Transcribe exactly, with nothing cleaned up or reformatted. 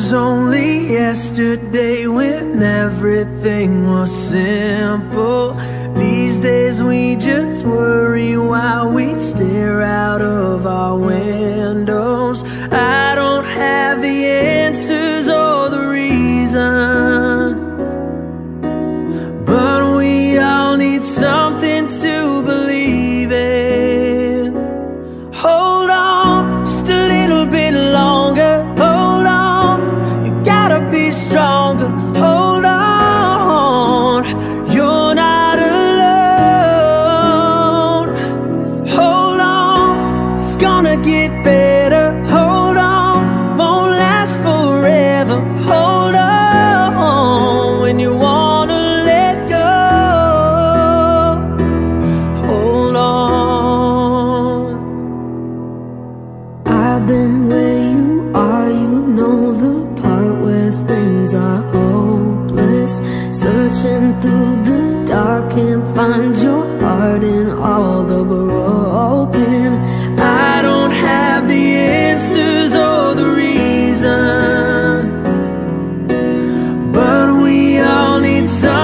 was only yesterday when everything was simple. These days we just worry while we stare out of our windows. I don't have the answers or the reasons, but we all need something to believe in. Hold on just a little bit longer. Hold on, you gotta be stronger. Hold on, you're not alone. Hold on, it's gonna get better. Hold on, won't last forever. Hold on, when you wanna let go, hold on. I've been where you are, you know the part where things are hopeless. Searching through the dark, can't find your heart in all the broken. I don't have the answers or the reasons, but we all need some